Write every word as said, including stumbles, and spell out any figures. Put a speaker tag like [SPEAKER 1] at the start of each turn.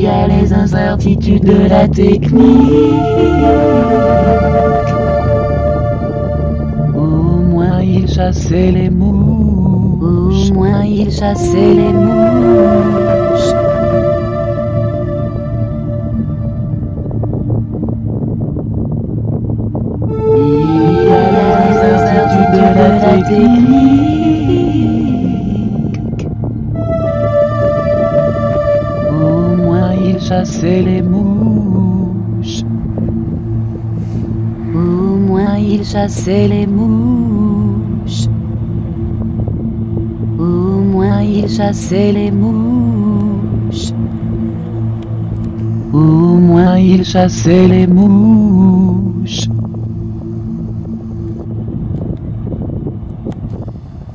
[SPEAKER 1] a les incertitudes de la technique. Au moins il chassait les mouches. Au moins il chassait les mouches. Il y a les incertitudes de la technique. Au moins il chassait les mouches. Au moins il chassait les mouches. Au moins il chassait les mouches. Au moins il chassait les mouches.